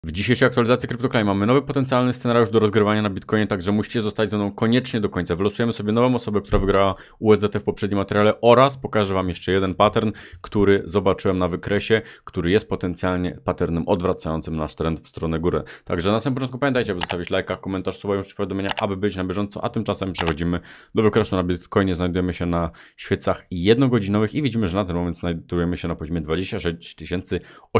W dzisiejszej aktualizacji CryptoClaim mamy nowy potencjalny scenariusz do rozgrywania na Bitcoinie, także musicie zostać ze mną koniecznie do końca. Wylosujemy sobie nową osobę, która wygrała USDT w poprzednim materiale oraz pokażę Wam jeszcze jeden pattern, który zobaczyłem na wykresie, który jest potencjalnie patternem odwracającym nasz trend w stronę górę. Także na samym początku pamiętajcie, aby zostawić lajka, komentarz, suba i powiadomienia, aby być na bieżąco, a tymczasem przechodzimy do wykresu na Bitcoinie. Znajdujemy się na świecach jednogodzinowych i widzimy, że na ten moment znajdujemy się na poziomie $26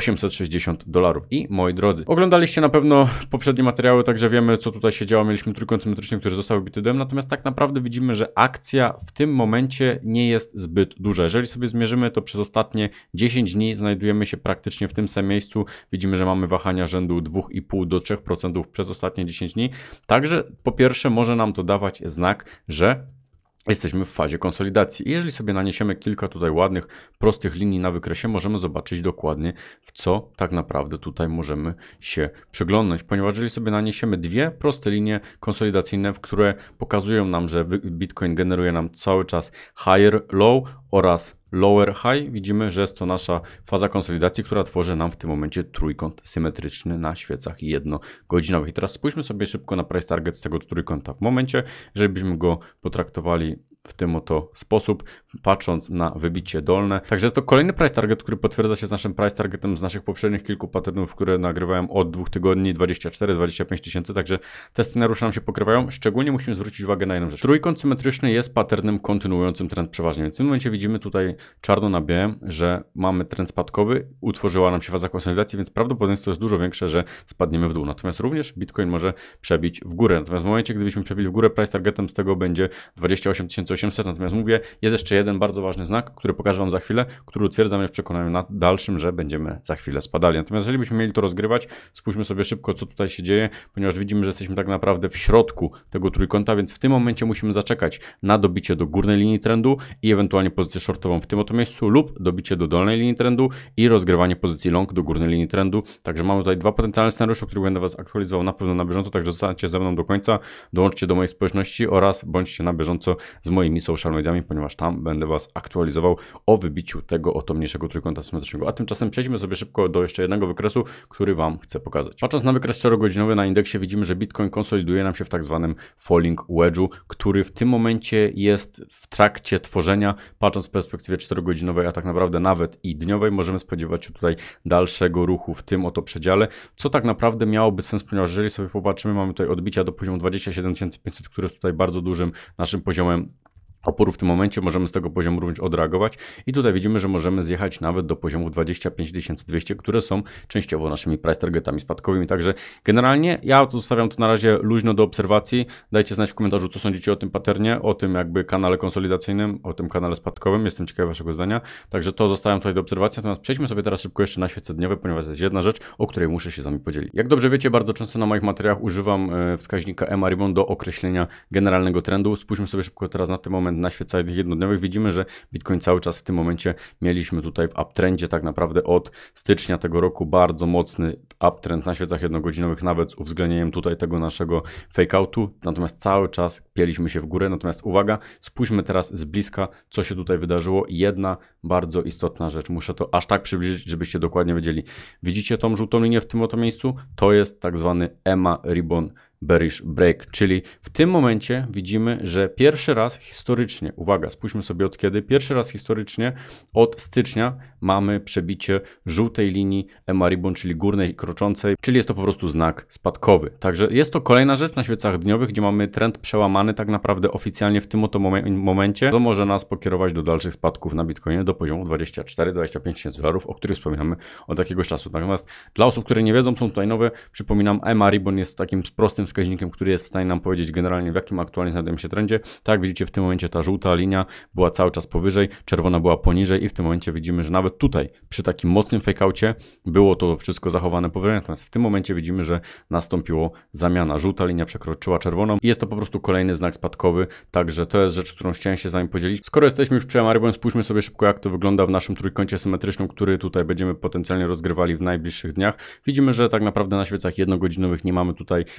860. I moi drodzy, oglądaliście na pewno poprzednie materiały, także wiemy, co tutaj się działo. Mieliśmy trójkąt symetryczny, który został wbity dołem, natomiast tak naprawdę widzimy, że akcja w tym momencie nie jest zbyt duża. Jeżeli sobie zmierzymy, to przez ostatnie 10 dni znajdujemy się praktycznie w tym samym miejscu. Widzimy, że mamy wahania rzędu 2,5 do 3% przez ostatnie 10 dni. Także po pierwsze może nam to dawać znak, że jesteśmy w fazie konsolidacji. I jeżeli sobie naniesiemy kilka tutaj ładnych, prostych linii na wykresie, możemy zobaczyć dokładnie, w co tak naprawdę tutaj możemy się przyglądnąć. Ponieważ jeżeli sobie naniesiemy dwie proste linie konsolidacyjne, w które pokazują nam, że Bitcoin generuje nam cały czas higher low oraz lower high, widzimy, że jest to nasza faza konsolidacji, która tworzy nam w tym momencie trójkąt symetryczny na świecach jednogodzinowych. I teraz spójrzmy sobie szybko na price target z tego trójkąta. W momencie, jeżeli byśmy go potraktowali w tym oto sposób, patrząc na wybicie dolne. Także jest to kolejny price target, który potwierdza się z naszym price targetem z naszych poprzednich kilku patternów, które nagrywałem od 2 tygodni, 24-25 tysięcy, także te scenariusze nam się pokrywają. Szczególnie musimy zwrócić uwagę na jedną rzecz. Trójkąt symetryczny jest patternem kontynuującym trend przeważnie, więc w tym momencie widzimy tutaj czarno na białym, że mamy trend spadkowy, utworzyła nam się faza konsolidacji, więc prawdopodobieństwo jest dużo większe, że spadniemy w dół. Natomiast również Bitcoin może przebić w górę. Natomiast w momencie, gdybyśmy przebili w górę, price targetem z tego będzie 28 800. Natomiast mówię, jest jeszcze jeden bardzo ważny znak, który pokażę Wam za chwilę, który utwierdza mnie w przekonaniu na dalszym, że będziemy za chwilę spadali. Natomiast jeżeli byśmy mieli to rozgrywać, spójrzmy sobie szybko, co tutaj się dzieje, ponieważ widzimy, że jesteśmy tak naprawdę w środku tego trójkąta, więc w tym momencie musimy zaczekać na dobicie do górnej linii trendu i ewentualnie pozycję shortową w tym oto miejscu lub dobicie do dolnej linii trendu i rozgrywanie pozycji long do górnej linii trendu. Także mamy tutaj dwa potencjalne scenariusze, o których będę Was aktualizował na pewno na bieżąco, także zostańcie ze mną do końca, dołączcie do mojej społeczności oraz bądźcie na bieżąco z moimi social mediami, ponieważ tam będę Was aktualizował o wybiciu tego oto mniejszego trójkąta symetrycznego. A tymczasem przejdźmy sobie szybko do jeszcze jednego wykresu, który Wam chcę pokazać. Patrząc na wykres 4-godzinowy na indeksie, widzimy, że Bitcoin konsoliduje nam się w tak zwanym falling wedge'u, który w tym momencie jest w trakcie tworzenia. Patrząc w perspektywie 4-godzinowej, a tak naprawdę nawet i dniowej, możemy spodziewać się tutaj dalszego ruchu w tym oto przedziale, co tak naprawdę miałoby sens, ponieważ jeżeli sobie popatrzymy, mamy tutaj odbicia do poziomu 27 500, który jest tutaj bardzo dużym naszym poziomem oporu w tym momencie, możemy z tego poziomu również odreagować i tutaj widzimy, że możemy zjechać nawet do poziomów 25 200, które są częściowo naszymi price targetami spadkowymi, także generalnie ja to zostawiam to na razie luźno do obserwacji. Dajcie znać w komentarzu, co sądzicie o tym patternie, o tym jakby kanale konsolidacyjnym, o tym kanale spadkowym, jestem ciekawy Waszego zdania, także to zostawiam tutaj do obserwacji, natomiast przejdźmy sobie teraz szybko jeszcze na świece dniowe, ponieważ jest jedna rzecz, o której muszę się z Wami podzielić. Jak dobrze wiecie, bardzo często na moich materiałach używam wskaźnika EMA-RIBON do określenia generalnego trendu. Spójrzmy sobie szybko teraz na ten moment na świecach jednodniowych. Widzimy, że Bitcoin cały czas w tym momencie mieliśmy tutaj w uptrendzie tak naprawdę od stycznia tego roku bardzo mocny uptrend na świecach jednogodzinowych, nawet z uwzględnieniem tutaj tego naszego fakeoutu, natomiast cały czas pieliśmy się w górę. Natomiast uwaga, spójrzmy teraz z bliska, co się tutaj wydarzyło. Jedna bardzo istotna rzecz, muszę to aż tak przybliżyć, żebyście dokładnie wiedzieli. Widzicie tą żółtą linię w tym oto miejscu? To jest tak zwany EMA-RIBON bearish break, czyli w tym momencie widzimy, że pierwszy raz historycznie, uwaga, spójrzmy sobie od kiedy, pierwszy raz historycznie od stycznia mamy przebicie żółtej linii EMA-RIBON, czyli górnej kroczącej, czyli jest to po prostu znak spadkowy. Także jest to kolejna rzecz na świecach dniowych, gdzie mamy trend przełamany tak naprawdę oficjalnie w tym oto momencie, to może nas pokierować do dalszych spadków na Bitcoinie do poziomu 24-25 tysięcy dolarów, o których wspominamy od jakiegoś czasu. Natomiast dla osób, które nie wiedzą, są tutaj nowe, przypominam, EMA-RIBON jest takim prostym wskaźnikiem, który jest w stanie nam powiedzieć generalnie, w jakim aktualnie znajdujemy się trendzie. Tak jak widzicie, w tym momencie ta żółta linia była cały czas powyżej, czerwona była poniżej i w tym momencie widzimy, że nawet tutaj przy takim mocnym fakeoutie było to wszystko zachowane powyżej, natomiast w tym momencie widzimy, że nastąpiło zamiana. Żółta linia przekroczyła czerwoną i jest to po prostu kolejny znak spadkowy, także to jest rzecz, którą chciałem się z Wami podzielić. Skoro jesteśmy już przy EMA-RIBON, spójrzmy sobie szybko, jak to wygląda w naszym trójkącie symetrycznym, który tutaj będziemy potencjalnie rozgrywali w najbliższych dniach. Widzimy, że tak naprawdę na świecach jednogodzinowych nie mamy tutaj wyraźnie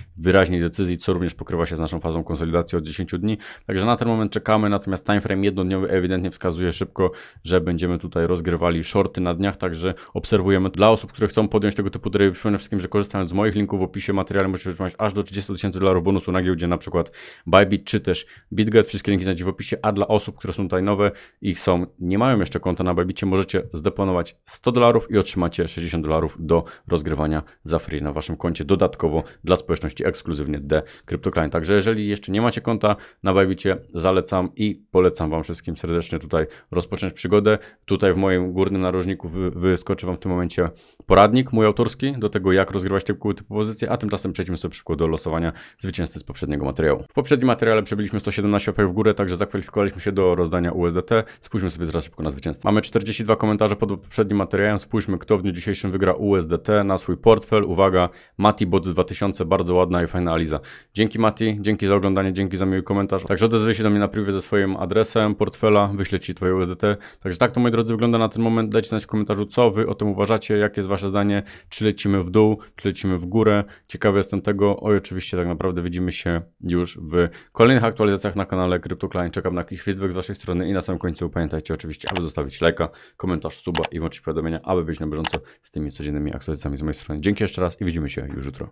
jaźni decyzji, co również pokrywa się z naszą fazą konsolidacji od 10 dni. Także na ten moment czekamy, natomiast timeframe jednodniowy ewidentnie wskazuje szybko, że będziemy tutaj rozgrywali shorty na dniach, także obserwujemy. Dla osób, które chcą podjąć tego typu trade, przypomnę wszystkim, że korzystając z moich linków w opisie materiału możecie otrzymać aż do $30,000 bonusu na giełdzie, na przykład Bybit czy też BitGet. Wszystkie linki znajdziecie w opisie, a dla osób, które są tutaj nowe i nie mają jeszcze konta na Bybicie, możecie zdeponować $100 i otrzymacie $60 do rozgrywania za free na waszym koncie dodatkowo dla społeczności ekskluzywnie The Crypto Client. Także jeżeli jeszcze nie macie konta na Bybicie, zalecam i polecam wam wszystkim serdecznie tutaj rozpocząć przygodę. Tutaj w moim górnym narożniku wyskoczy wam w tym momencie poradnik mój autorski do tego, jak rozgrywać typu pozycje, a tymczasem przejdźmy sobie szybko do losowania zwycięzcy z poprzedniego materiału. W poprzednim materiale przebyliśmy 117 łapek w górę, także zakwalifikowaliśmy się do rozdania USDT. Spójrzmy sobie teraz szybko na zwycięstwa. Mamy 42 komentarze pod poprzednim materiałem. Spójrzmy, kto w dniu dzisiejszym wygra USDT na swój portfel. Uwaga, Mati Bot 2000, bardzo ładna i fajna analiza. Dzięki Mati, dzięki za oglądanie, dzięki za miły komentarz. Także odezwij się do mnie na privie ze swoim adresem portfela, wyślę ci twoje USDT. Także tak to, moi drodzy, wygląda na ten moment. Dajcie znać w komentarzu, co wy o tym uważacie, jakie jest wasze zdanie, czy lecimy w dół, czy lecimy w górę. Ciekawy jestem tego. Oj, oczywiście tak naprawdę widzimy się już w kolejnych aktualizacjach na kanale Crypto Client. Czekam na jakiś feedback z waszej strony i na samym końcu pamiętajcie oczywiście, aby zostawić lajka, komentarz, suba i włączyć powiadomienia, aby być na bieżąco z tymi codziennymi aktualizacjami z mojej strony. Dzięki jeszcze raz i widzimy się już jutro.